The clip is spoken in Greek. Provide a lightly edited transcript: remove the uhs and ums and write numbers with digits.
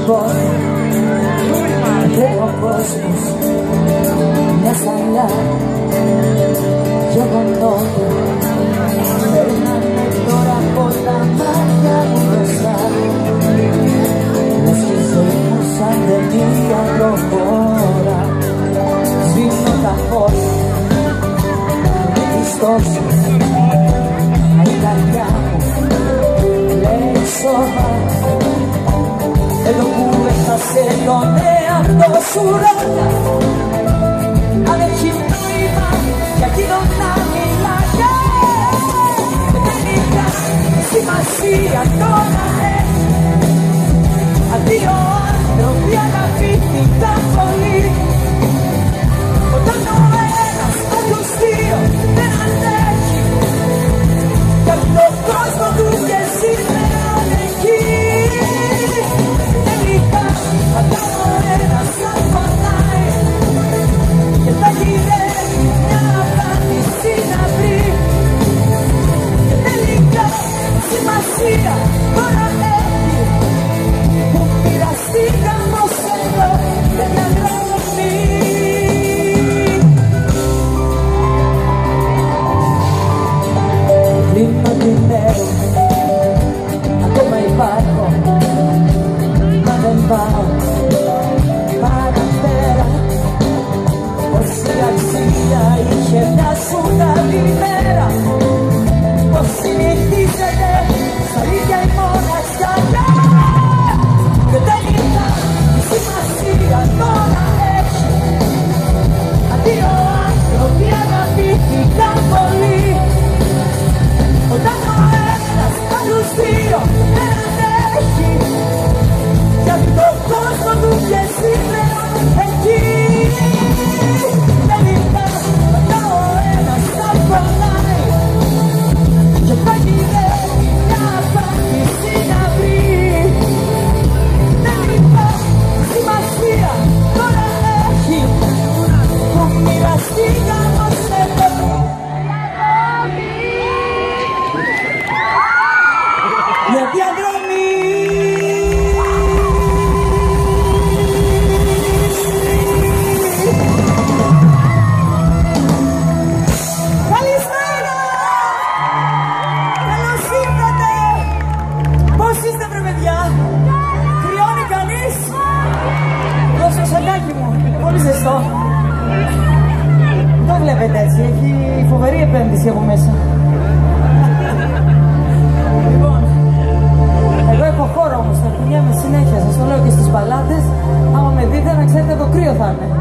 πόνο και ο κόσμος μια σαλιά γεγονότα περνάνε τώρα από τα μάτια μου μπροστά λες και η ζωή μου σαν ταινία προχώρα σβήνω τα φώτα με τις τόσεις η καρδιά μου λέει σώμα εδώ που έχασε τον εαυτό σου ρώτα αν έχει νόημα για εκείνον να μιλάγε τελικά σημασία τώρα έχει αντίο άνθρωποι αγαπήθηκαν πολύ όταν ο ένας από τους δύο δεν αντέχει κι απ' τον κόσμο του και σήμερα εκεί τελικά πατάω ένας σαν φωνάει και θα γυρεύει μια απάντηση να βρει και τελικά σημασία τώρα έχει που μοιραστήκαμε ως εδώ για μια δρόμη. Κλείνω την μέρα, ακόμα υπάρχω, μα δεν πάω παραπέρα. Πόση αξία είχε μια σου καλημέρα, πως συνηθίζεται στα ίδια η μοναξιά και τελικά σημασία τώρα έχει αντίο άνθρωποι αγαπήθηκαν πολύ όταν ο ένας από τους δύο δεν αντέχει κι απ' τον κόσμο του και σήμερα εκεί τελικά πατάω ένας σαν φωνάει και θα γυρεύει μια απάντηση να βρει τελικά σημασία τώρα έχει που μοιραστήκαμε ως εδώ. Για διαδρομή. Καλησπέρα! Καλώς ήρθατε! Πώς είστε βρε παιδιά? Κρυώνει κανείς? Δώσε σακάκι μου, είναι πολύ ζεστό. Το βλέπετε έτσι, έχει φοβερή επένδυση από μέσα. Λοιπόν, εγώ έχω χώρο όμως, θα κουνιέμαι συνέχεια, σας το λέω και στις μπαλάντες. Άμα με δείτε να ξέρετε το κρύο θα είναι.